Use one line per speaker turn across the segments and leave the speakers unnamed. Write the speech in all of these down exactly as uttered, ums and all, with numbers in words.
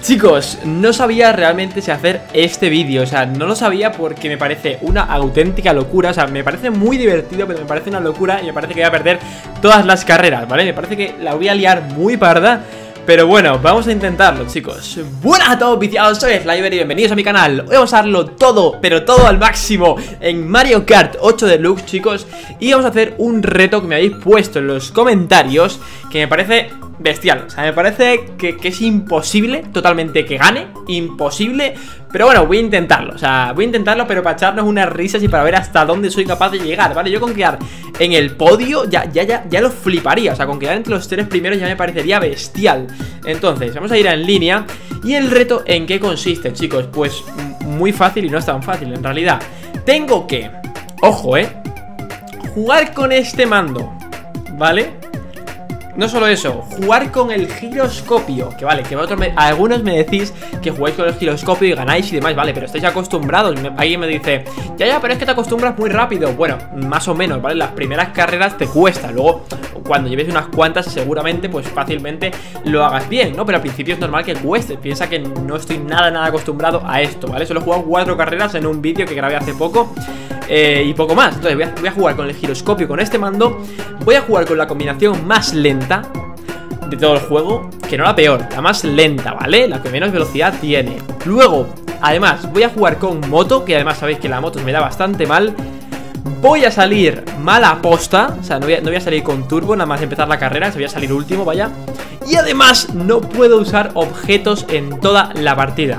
Chicos, no sabía realmente si hacer este vídeo. O sea, no lo sabía porque me parece una auténtica locura. O sea, me parece muy divertido, pero me parece una locura. Y me parece que voy a perder todas las carreras, ¿vale? Me parece que la voy a liar muy parda. Pero bueno, vamos a intentarlo, chicos. Buenas a todos, viciados, soy Sliver y bienvenidos a mi canal. Hoy vamos a darlo todo, pero todo al máximo en Mario Kart ocho Deluxe, chicos. Y vamos a hacer un reto que me habéis puesto en los comentarios, que me parece bestial. O sea, me parece que, que es imposible totalmente que gane. Imposible. Pero bueno, voy a intentarlo. O sea, voy a intentarlo, pero para echarnos unas risas y para ver hasta dónde soy capaz de llegar, ¿vale? Yo con quedar en el podio ya, ya, ya, ya lo fliparía. O sea, con quedar entre los tres primeros ya me parecería bestial. Entonces, vamos a ir en línea. ¿Y el reto en qué consiste, chicos? Pues muy fácil y no es tan fácil en realidad. Tengo que, ojo, eh jugar con este mando, ¿vale? No solo eso, jugar con el giroscopio. Que vale, que vosotros me, algunos me decís que jugáis con el giroscopio y ganáis y demás, vale, pero estáis acostumbrados. me, Alguien me dice, ya, ya, pero es que te acostumbras muy rápido. Bueno, más o menos, ¿vale? Las primeras carreras te cuesta. Luego, cuando lleves unas cuantas, seguramente, pues fácilmente lo hagas bien, ¿no? Pero al principio es normal que cueste. Piensa que no estoy nada, nada acostumbrado a esto, ¿vale? Solo he jugado cuatro carreras en un vídeo que grabé hace poco. Eh, y poco más. Entonces voy a, voy a jugar con el giroscopio, con este mando. Voy a jugar con la combinación más lenta de todo el juego, que no la peor, la más lenta, ¿vale? La que menos velocidad tiene. Luego, además, voy a jugar con moto, que además sabéis que la moto me da bastante mal. Voy a salir mala posta. O sea, no voy, a, no voy a salir con turbo, nada más empezar la carrera. Voy a salir último, vaya. Y además, no puedo usar objetos en toda la partida.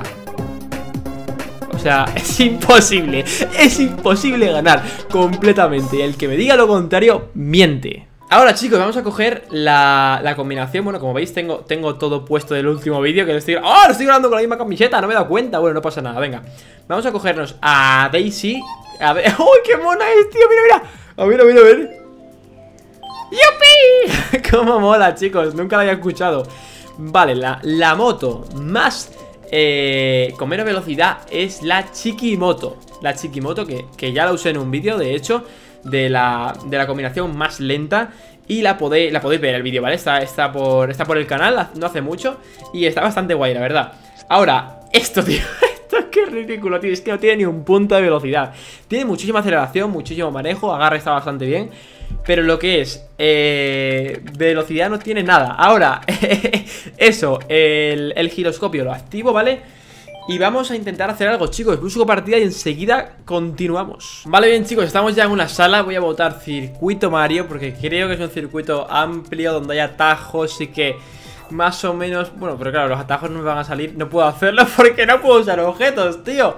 O sea, es imposible. Es imposible ganar completamente. Y el que me diga lo contrario, miente. Ahora, chicos, vamos a coger la, la combinación. Bueno, como veis, tengo, tengo todo puesto del último vídeo que lo estoy... ¡Oh! Lo estoy grabando con la misma camiseta, no me he dado cuenta. Bueno, no pasa nada, venga. Vamos a cogernos a Daisy. A ver... ¡Uy, qué mona es, tío! Mira, mira. A ver, a ver, a ver. ¡Yupi! Cómo mola, chicos, nunca la había escuchado. Vale, la, la moto más... Eh, con menos velocidad es la Chiquimoto. La Chiquimoto que, que ya la usé en un vídeo, de hecho, de la, de la combinación más lenta. Y la podéis, la podéis ver el vídeo, ¿vale? Está, está, por, está por el canal, no hace mucho. Y está bastante guay, la verdad. Ahora, esto, tío, esto es que es ridículo, tío. Es que no tiene ni un punto de velocidad. Tiene muchísima aceleración, muchísimo manejo. Agarre está bastante bien. Pero lo que es eh, velocidad no tiene nada. Ahora, eso, el, el giroscopio lo activo, ¿vale? Y vamos a intentar hacer algo, chicos. Busco partida y enseguida continuamos. Vale, bien, chicos, estamos ya en una sala. Voy a votar circuito Mario, porque creo que es un circuito amplio, donde hay atajos y que más o menos... Bueno, pero claro, los atajos no me van a salir. No puedo hacerlo porque no puedo usar objetos, tío.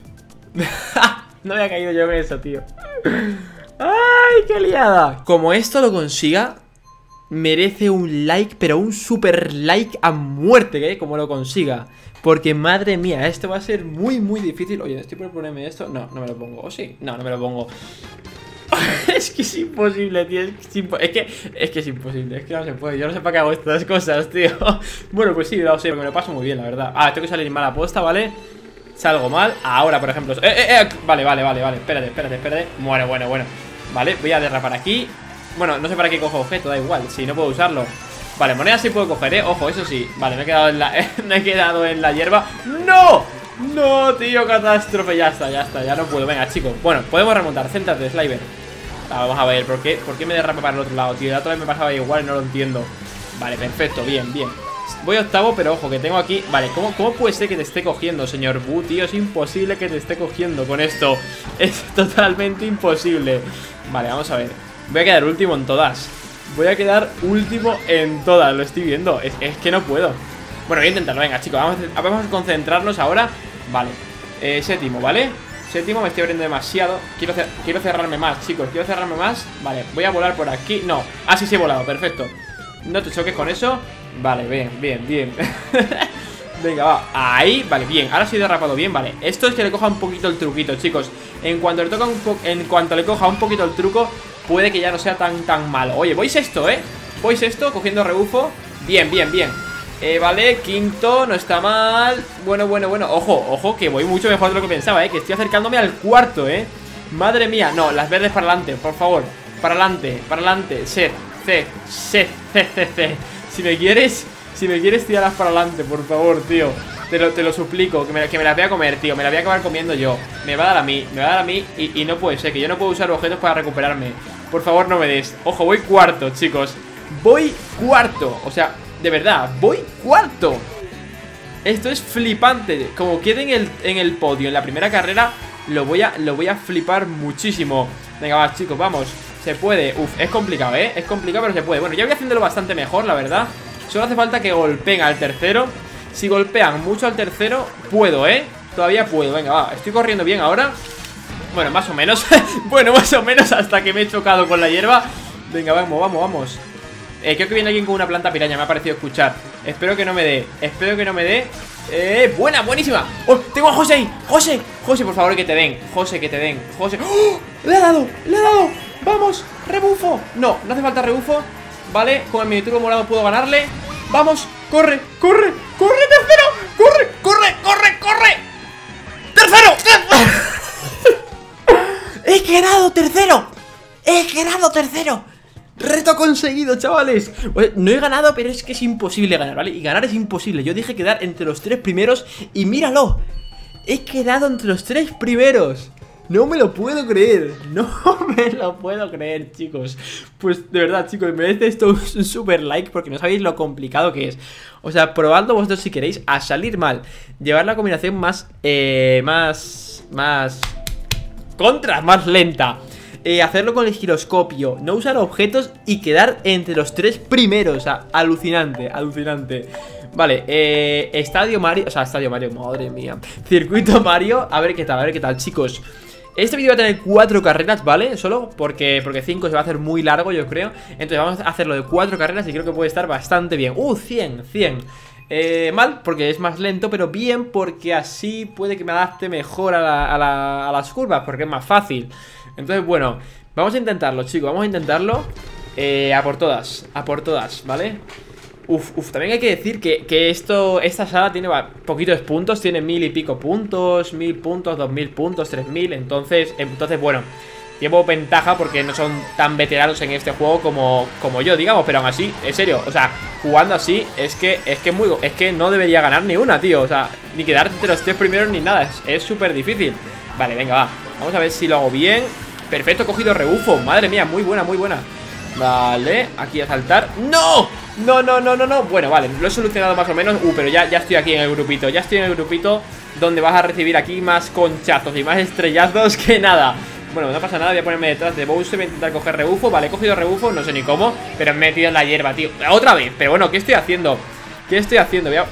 No había caído yo en eso, tío. ¡Ay, qué liada! Como esto lo consiga, merece un like, pero un super like a muerte, ¿eh? Como lo consiga. Porque, madre mía, esto va a ser muy, muy difícil. Oye, ¿estoy por ponerme esto? No, no me lo pongo. ¿O sí? No, no me lo pongo. Es que es imposible, tío. Es que es, impo es, que, es que es imposible. Es que no se puede. Yo no sé para qué hago estas cosas, tío. Bueno, pues sí, lo sé, porque me lo paso muy bien, la verdad. Ah, tengo que salir mal aposta, ¿vale? Salgo mal. Ahora, por ejemplo... Eh, eh, eh. Vale, vale, vale, vale. Espérate, espérate, espérate. Bueno, bueno, bueno. Vale, voy a derrapar aquí. Bueno, no sé para qué cojo objeto, da igual. Si no puedo usarlo. Vale, moneda sí puedo coger, eh. Ojo, eso sí. Vale, me he quedado en la, me he quedado en la hierba. ¡No! No, tío, catástrofe. Ya está, ya está, ya no puedo. Venga, chicos. Bueno, podemos remontar. Céntrate, Sliver. Ah, vamos a ver, ¿por qué, ¿por qué me derrapa para el otro lado, tío? La otra vez me pasaba igual y no lo entiendo. Vale, perfecto, bien, bien. Voy octavo, pero ojo, que tengo aquí... Vale, ¿cómo, ¿cómo puede ser que te esté cogiendo, señor Bu, tío? Es imposible que te esté cogiendo con esto. Es totalmente imposible. Vale, vamos a ver. Voy a quedar último en todas. Voy a quedar último en todas, lo estoy viendo. Es, es que no puedo. Bueno, voy a intentarlo, venga, chicos. Vamos a, vamos a concentrarnos ahora. Vale, eh, séptimo, ¿vale? Séptimo, me estoy abriendo demasiado. Quiero, cer quiero cerrarme más, chicos. Quiero cerrarme más. Vale, voy a volar por aquí. No, ah, sí, sí he volado, perfecto. No te choques con eso. Vale, bien, bien, bien. Venga, va, ahí, vale, bien. Ahora sí he derrapado bien, vale. Esto es que le coja un poquito el truquito, chicos. En cuanto le toca un po En cuanto le coja un poquito el truco, puede que ya no sea tan, tan malo. Oye, voy sexto, ¿eh? Voy sexto, cogiendo rebufo. Bien, bien, bien. Eh, vale, quinto, no está mal. Bueno, bueno, bueno, ojo, ojo, que voy mucho mejor de lo que pensaba, ¿eh? Que estoy acercándome al cuarto, ¿eh? Madre mía, no, las verdes para adelante, por favor. Para adelante, para adelante, set, C, C, C, C, C. Si me quieres, si me quieres tirarlas para adelante, por favor, tío. Te lo, te lo suplico, que me, que me las voy a comer, tío. Me las voy a acabar comiendo yo. Me va a dar a mí, me va a dar a mí y, y no puede ser, que yo no puedo usar objetos para recuperarme. Por favor, no me des. Ojo, voy cuarto, chicos. Voy cuarto, o sea, de verdad, voy cuarto. Esto es flipante. Como quede en el, en el podio en la primera carrera, lo voy a, lo voy a flipar muchísimo. Venga, va, chicos, vamos. Se puede, uf, es complicado, eh Es complicado, pero se puede. Bueno, ya voy haciéndolo bastante mejor, la verdad. Solo hace falta que golpeen al tercero. Si golpean mucho al tercero, puedo, ¿eh? Todavía puedo, venga, va, estoy corriendo bien ahora. Bueno, más o menos. Bueno, más o menos hasta que me he chocado con la hierba. Venga, vamos, vamos, vamos. eh, Creo que viene alguien con una planta piraña, me ha parecido escuchar. Espero que no me dé, espero que no me dé. Eh, buena, buenísima. Oh, tengo a José ahí, José, José, por favor, que te den, José, que te den, José. ¡Oh! Le he dado, le he dado. Vamos, rebufo. No, no hace falta rebufo. Vale, con el miniturbo morado puedo ganarle. Vamos, corre, corre, corre, tercero. Corre, corre, corre, corre. ¡Tercero! ¡He quedado tercero! ¡He quedado tercero! Reto conseguido, chavales. No he ganado, pero es que es imposible ganar, ¿vale? Y ganar es imposible. Yo dije quedar entre los tres primeros y míralo. He quedado entre los tres primeros. No me lo puedo creer. No me lo puedo creer, chicos. Pues de verdad, chicos, merece esto un super like, porque no sabéis lo complicado que es. O sea, probadlo vosotros si queréis. A salir mal, llevar la combinación más eh, Más Más Contra, más lenta. eh, Hacerlo con el giroscopio, no usar objetos y quedar entre los tres primeros. O sea, alucinante, alucinante. Vale, eh, Estadio Mario. O sea, Estadio Mario, madre mía. Circuito Mario, a ver qué tal, a ver qué tal, chicos. Este vídeo va a tener cuatro carreras, ¿vale? Solo porque, porque cinco se va a hacer muy largo, yo creo. Entonces vamos a hacerlo de cuatro carreras y creo que puede estar bastante bien. Uh, cien, cien. Eh, mal, porque es más lento, pero bien porque así puede que me adapte mejor a, la, a, la, a las curvas, porque es más fácil. Entonces, bueno, vamos a intentarlo, chicos, vamos a intentarlo. eh, A por todas, a por todas, ¿vale? Uf, uf, también hay que decir que, que esto, esta sala tiene poquitos puntos. Tiene mil y pico puntos, mil puntos, dos mil puntos, tres mil. Entonces, entonces bueno, llevo ventaja porque no son tan veteranos en este juego como, como yo, digamos. Pero aún así, en serio, o sea, jugando así es que es que muy, es que no debería ganar ni una, tío. O sea, ni quedar entre los tres primeros ni nada. Es súper difícil. Vale, venga, va, vamos a ver si lo hago bien. Perfecto, he cogido rebufo, madre mía, muy buena, muy buena. Vale, aquí a saltar. ¡No! No, no, no, no, no. Bueno, vale, lo he solucionado más o menos. Uh, pero ya, ya estoy aquí en el grupito. Ya estoy en el grupito donde vas a recibir aquí más conchazos y más estrellazos que nada. Bueno, no pasa nada, voy a ponerme detrás de Bowser. Voy a intentar coger rebufo, vale, he cogido rebufo, no sé ni cómo, pero me he metido en la hierba, tío. Otra vez, pero bueno, ¿qué estoy haciendo? ¿Qué estoy haciendo? Voy a...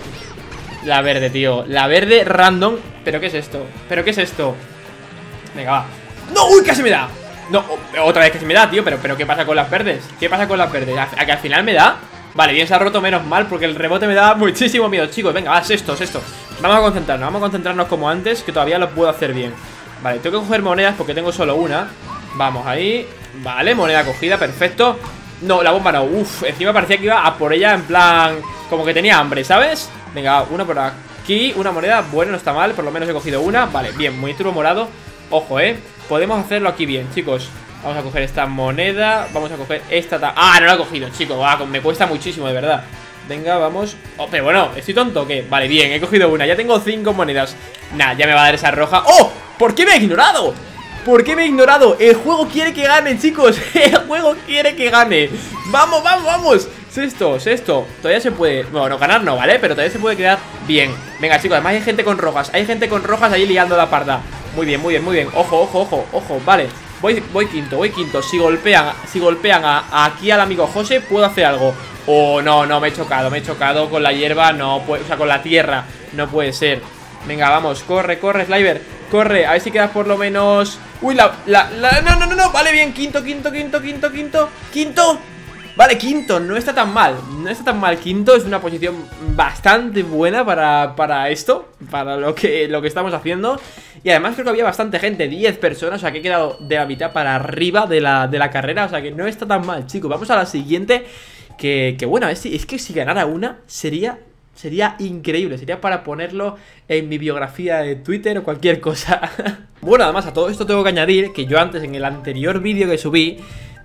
La verde, tío, la verde random. ¿Pero qué es esto? ¿Pero qué es esto? Venga, va. ¡No! ¡Uy, casi me da! No, otra vez que se me da, tío, pero, pero ¿qué pasa con las verdes? ¿Qué pasa con las verdes? ¿A, a que al final me da? Vale, bien, se ha roto, menos mal, porque el rebote me da muchísimo miedo, chicos. Venga, va, sexto, sexto. Vamos a concentrarnos, vamos a concentrarnos como antes, que todavía lo puedo hacer bien. Vale, tengo que coger monedas porque tengo solo una. Vamos ahí. Vale, moneda cogida, perfecto. No, la bomba no, uff, encima parecía que iba a por ella en plan... Como que tenía hambre, ¿sabes? Venga, una por aquí, una moneda, bueno, no está mal, por lo menos he cogido una. Vale, bien, monitor morado. Ojo, eh, podemos hacerlo aquí bien, chicos. Vamos a coger esta moneda. Vamos a coger esta... Ah, no la he cogido, chicos. Ah, me cuesta muchísimo, de verdad. Venga, vamos. Oh, pero bueno, ¿estoy tonto o qué? Vale, bien, he cogido una. Ya tengo cinco monedas. Nah, ya me va a dar esa roja. ¡Oh! ¿Por qué me ha ignorado? ¿Por qué me ha ignorado? El juego quiere que gane, chicos. El juego quiere que gane. Vamos, vamos, vamos. Sexto, sexto. Todavía se puede... Bueno, ganar no, ¿vale? Pero todavía se puede quedar bien. Venga, chicos, además hay gente con rojas. Hay gente con rojas ahí liando la parda. Muy bien, muy bien, muy bien. Ojo, ojo, ojo, ojo, vale. Voy, voy quinto, voy quinto. Si golpean, si golpean a, a aquí al amigo José, puedo hacer algo. Oh, no, no, me he chocado, me he chocado con la hierba. No puede, o sea, con la tierra. No puede ser. Venga, vamos, corre, corre, Sliver. Corre, a ver si quedas por lo menos. Uy, la, la, la, no, no, no, no, vale, bien, quinto, quinto, quinto, quinto, quinto. Quinto. Vale, quinto, no está tan mal. No está tan mal, quinto, es una posición bastante buena para, para esto. Para lo que, lo que estamos haciendo. Y además creo que había bastante gente, diez personas. O sea que he quedado de la mitad para arriba de la, de la carrera. O sea que no está tan mal, chicos. Vamos a la siguiente. Que, que bueno, es, es que si ganara una sería... Sería increíble, sería para ponerlo en mi biografía de Twitter o cualquier cosa. Bueno, además a todo esto tengo que añadir que yo antes en el anterior vídeo que subí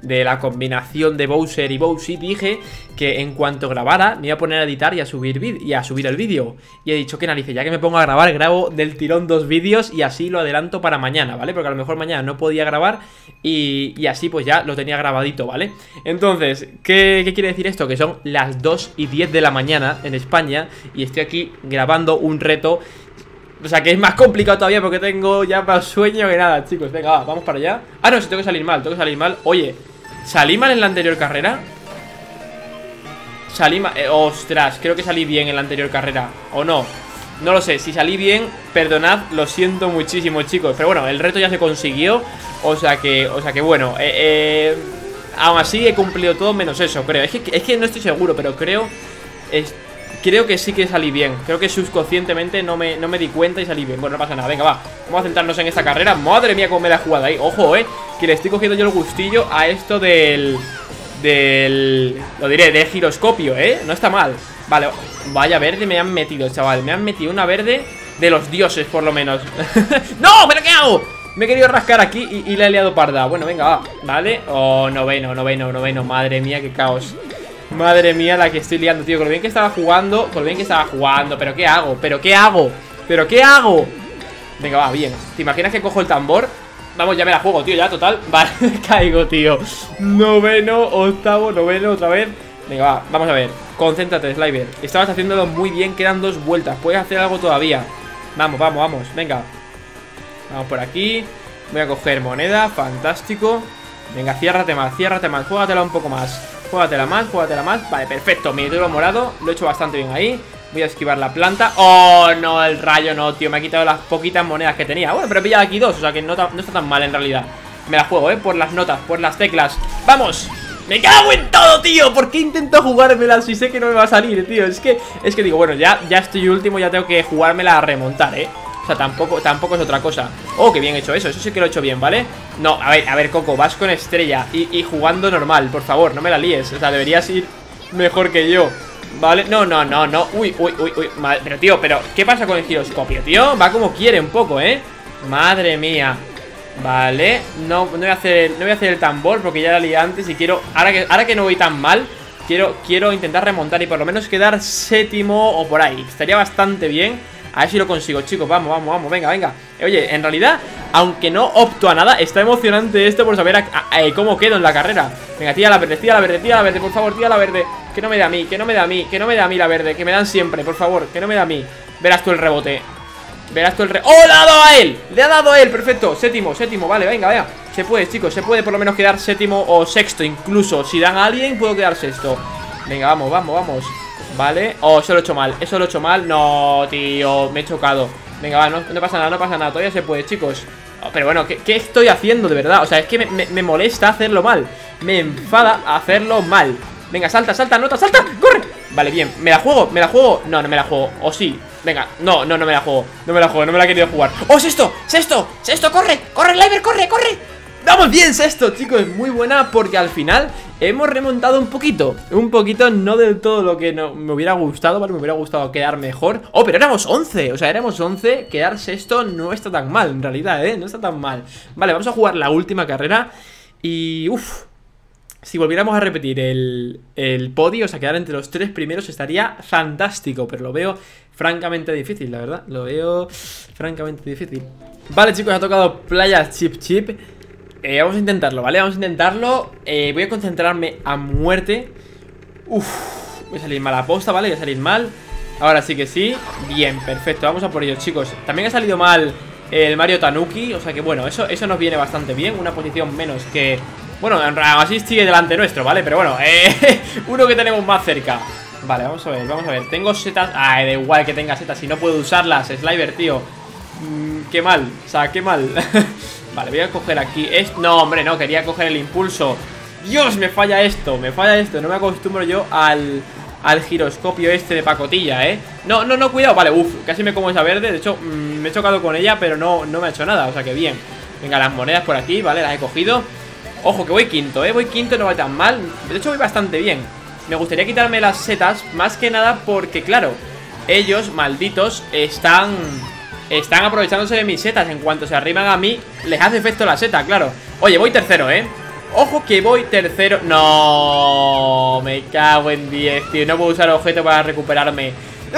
de la combinación de Bowser y Bowser, dije que en cuanto grabara me iba a poner a editar y a subir, y a subir el vídeo. Y he dicho, qué narices, ya que me pongo a grabar, grabo del tirón dos vídeos y así lo adelanto para mañana, ¿vale? Porque a lo mejor mañana no podía grabar y, y así pues ya lo tenía grabadito, ¿vale? Entonces, ¿qué, ¿qué quiere decir esto? Que son las dos y diez de la mañana en España y estoy aquí grabando un reto. O sea que es más complicado todavía porque tengo ya más sueño que nada, chicos. Venga, va, vamos para allá. Ah, no, si tengo que salir mal, tengo que salir mal. Oye, ¿salí mal en la anterior carrera? Salí mal, eh, ostras, creo que salí bien en la anterior carrera. ¿O no? No lo sé, si salí bien, perdonad, lo siento muchísimo, chicos. Pero bueno, el reto ya se consiguió. O sea que, o sea que bueno, eh, eh, aún así he cumplido todo menos eso, creo. Es que, es que no estoy seguro, pero creo... Es, Creo que sí que salí bien. Creo que subconscientemente no me, no me di cuenta y salí bien. Bueno, no pasa nada, venga, va. Vamos a centrarnos en esta carrera. Madre mía, cómo me la he jugado ahí. Ojo, eh, que le estoy cogiendo yo el gustillo a esto del... Del... Lo diré, del giroscopio, eh. No está mal. Vale, vaya verde me han metido, chaval. Me han metido una verde de los dioses, por lo menos. ¡No! ¿Pero qué hago? Me he querido rascar aquí y, y le he liado parda. Bueno, venga, va, vale. Oh, noveno, noveno, noveno. Madre mía, qué caos. Madre mía la que estoy liando, tío. Con lo bien que estaba jugando, con lo bien que estaba jugando. ¿Pero qué hago? ¿Pero qué hago? ¿Pero qué hago? Venga, va, bien. ¿Te imaginas que cojo el tambor? Vamos, ya me la juego, tío, ya, total. Vale, caigo, tío. Noveno, octavo, noveno, otra vez. Venga, va, vamos a ver. Concéntrate, Sliver. Estabas haciéndolo muy bien, quedan dos vueltas. Puedes hacer algo todavía. Vamos, vamos, vamos, venga. Vamos por aquí. Voy a coger moneda, fantástico. Venga, ciérrate más, ciérrate más. Júgatela un poco más. Júgatela más, júgatela más. Vale, perfecto, mi tiro morado. Lo he hecho bastante bien ahí. Voy a esquivar la planta. ¡Oh, no! El rayo no, tío. Me ha quitado las poquitas monedas que tenía. Bueno, pero he pillado aquí dos, o sea que no, no está tan mal en realidad. Me la juego, ¿eh? Por las notas, por las teclas. ¡Vamos! ¡Me cago en todo, tío! ¿Por qué intento jugármela si sé que no me va a salir, tío? Es que, es que digo, bueno, ya, ya estoy último. Ya tengo que jugármela a remontar, ¿eh? O sea, tampoco, tampoco es otra cosa. Oh, qué bien hecho eso, eso sí que lo he hecho bien, ¿vale? No, a ver, a ver, Coco, vas con estrella y, y jugando normal, por favor, no me la líes. O sea, deberías ir mejor que yo, ¿vale? No, no, no, no, uy, uy, uy, uy madre, pero tío, pero, ¿qué pasa con el giroscopio, tío? Va como quiere un poco, ¿eh? Madre mía. Vale, no, no voy a hacer, no voy a hacer el tambor porque ya la lié antes y quiero, ahora que, ahora que no voy tan mal, quiero, quiero intentar remontar y por lo menos quedar séptimo o por ahí. Estaría bastante bien. A ver si lo consigo, chicos, vamos, vamos, vamos, venga, venga. Oye, en realidad, aunque no opto a nada, está emocionante esto por saber a, a, a, cómo quedo en la carrera. Venga, tira la verde, tira la verde, tira la verde, por favor, tira la verde. Que no me dé a mí, que no me dé a mí, que no me dé a mí la verde, que me dan siempre, por favor, que no me dé a mí. Verás tú el rebote. Verás tú el rebote. ¡Oh, le ha dado a él! Le ha dado a él, perfecto, séptimo, séptimo, vale, venga, venga. Se puede, chicos, se puede por lo menos quedar séptimo o sexto incluso. Si dan a alguien, puedo quedar sexto. Venga, vamos, vamos, vamos. Vale, oh, eso lo he hecho mal, eso lo he hecho mal. No, tío, me he chocado. Venga, va, no, no pasa nada, no pasa nada, todavía se puede, chicos. Oh, pero bueno, ¿qué, ¿qué estoy haciendo de verdad? O sea, es que me, me, me molesta hacerlo mal. Me enfada hacerlo mal. Venga, salta, salta, nota, salta, corre. Vale, bien, ¿me la juego? ¿Me la juego? No, no me la juego, o sí. Venga, no, no, no me la juego. No me la juego, no me la he querido jugar. ¡Oh, sexto! ¡Sexto! ¡Sexto! ¡Corre! ¡Corre, Sliver! ¡Corre! ¡Corre! ¡Vamos bien, sexto, chicos! Muy buena porque al final hemos remontado un poquito. Un poquito, no del todo lo que no, me hubiera gustado, ¿vale? Me hubiera gustado quedar mejor. ¡Oh, pero éramos once! O sea, éramos once. Quedar sexto no está tan mal, en realidad, ¿eh? No está tan mal. Vale, vamos a jugar la última carrera. Y... uff. Si volviéramos a repetir el, el podio, o sea, quedar entre los tres primeros estaría fantástico. Pero lo veo francamente difícil, la verdad. Lo veo francamente difícil. Vale, chicos, ha tocado Playa Chip Chip. Eh, vamos a intentarlo, ¿vale? Vamos a intentarlo. eh, Voy a concentrarme a muerte. Uf, voy a salir mal a posta, ¿vale? Voy a salir mal. Ahora sí que sí. Bien, perfecto, vamos a por ello, chicos. También ha salido mal el Mario Tanuki. O sea que bueno, eso, eso nos viene bastante bien. Una posición menos que... bueno, así sigue delante nuestro, ¿vale? Pero bueno, eh, uno que tenemos más cerca. Vale, vamos a ver, vamos a ver. Tengo setas... ah, da igual que tenga setas si no puedo usarlas, Sliver, tío. mm, Qué mal, o sea, qué mal. Vale, voy a coger aquí es... no, hombre, no, quería coger el impulso. Dios, me falla esto, me falla esto. No me acostumbro yo al... al giroscopio este de pacotilla, ¿eh? No, no, no, cuidado, vale, uff, casi me como esa verde. De hecho, mmm, me he chocado con ella, pero no, no me ha hecho nada, o sea que bien. Venga, las monedas por aquí, vale, las he cogido. Ojo, que voy quinto, ¿eh? Voy quinto, no va tan mal. De hecho, voy bastante bien. Me gustaría quitarme las setas, más que nada porque, claro, ellos, malditos, están... están aprovechándose de mis setas. En cuanto se arriban a mí, les hace efecto la seta, claro. Oye, voy tercero, ¿eh? Ojo que voy tercero. No, me cago en diez, tío. No puedo usar objeto para recuperarme.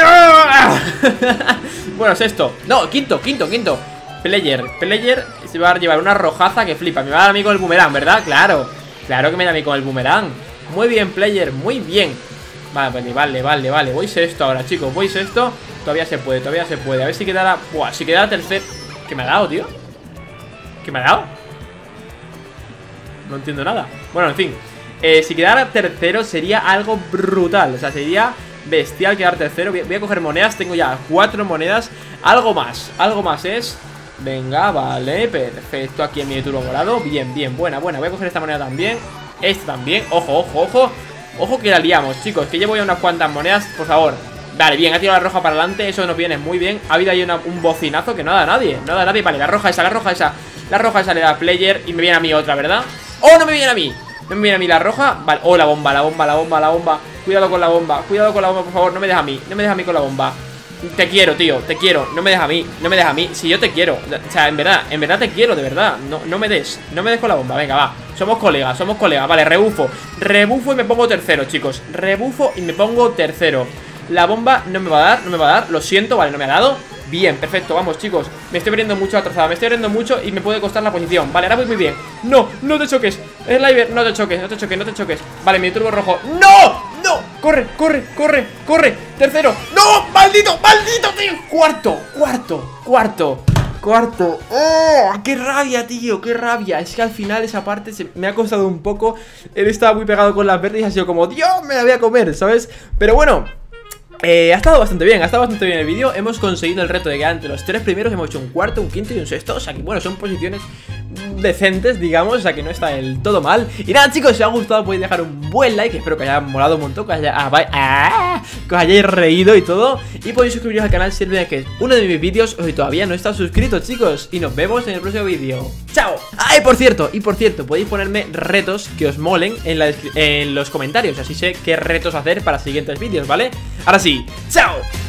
Bueno, sexto. No, quinto, quinto, quinto. Player, player se va a llevar una rojaza que flipa. Me va a dar a mí con el boomerang, ¿verdad? Claro, claro que me da a mí con el boomerang. Muy bien, player, muy bien. Vale, vale, vale, vale, vale. Voy sexto ahora, chicos, voy sexto. Todavía se puede, todavía se puede. A ver si quedara... Buah, si quedara tercer... ¿Qué me ha dado, tío? ¿Qué me ha dado? No entiendo nada. Bueno, en fin, eh, si quedara tercero sería algo brutal. O sea, sería bestial quedar tercero. Voy a coger monedas, tengo ya cuatro monedas. Algo más, algo más es... Venga, vale, perfecto. Aquí en mi turbo morado, bien, bien, buena, buena. Voy a coger esta moneda también, esta también. Ojo, ojo, ojo. Ojo que la liamos, chicos, que llevo ya unas cuantas monedas, por favor. Vale, bien, ha tirado la roja para adelante. Eso nos viene muy bien. Ha habido ahí una, un bocinazo que no da a nadie. No da a nadie, vale, la roja esa, la roja esa. La roja esa le da a player y me viene a mí otra, ¿verdad? ¡Oh, no me viene a mí! No me viene a mí la roja. Vale, oh, la bomba, la bomba, la bomba, la bomba. Cuidado con la bomba, cuidado con la bomba, por favor. No me dejes a mí, no me dejes a mí con la bomba. Te quiero, tío, te quiero, no me dejes a mí, no me dejes a mí, si yo te quiero. O sea, en verdad, en verdad te quiero, de verdad. No, no me des, no me des con la bomba, venga, va. Somos colegas, somos colegas, vale, rebufo. Rebufo y me pongo tercero, chicos. Rebufo y me pongo tercero. La bomba no me va a dar, no me va a dar, lo siento, vale, no me ha dado. Bien, perfecto, vamos, chicos. Me estoy perdiendo mucho la trazada, me estoy perdiendo mucho y me puede costar la posición. Vale, ahora voy muy bien. No, no te choques, Sliver, no te choques, no te choques, no te choques. Vale, mi turbo rojo. ¡No! ¡No! ¡Corre, corre, corre, corre! ¡Tercero! ¡No! ¡Maldito, maldito, tío! ¡Cuarto, cuarto, cuarto! Cuarto. ¡Oh! ¡Qué rabia, tío! ¡Qué rabia! Es que al final esa parte se me ha costado un poco. Él estaba muy pegado con las verdes y ha sido como ¡Dios, me la voy a comer! ¿Sabes? Pero bueno, Eh, ha estado bastante bien, ha estado bastante bien el vídeo. Hemos conseguido el reto de quedar entre los tres primeros. Hemos hecho un cuarto, un quinto y un sexto. O sea que bueno, son posiciones decentes, digamos. O sea que no está del todo mal. Y nada, chicos, si os ha gustado podéis dejar un buen like. Espero que os haya molado un montón, que os, haya, ah, vaya, ah, que os hayáis reído y todo. Y podéis suscribiros al canal si es que es uno de mis vídeos o si todavía no estáis suscritos, chicos. Y nos vemos en el próximo vídeo. ¡Chao! Ah, y por cierto, y por cierto, podéis ponerme retos que os molen en, la en los comentarios. Así sé qué retos hacer para siguientes vídeos, ¿vale? Ahora sí, ¡chao!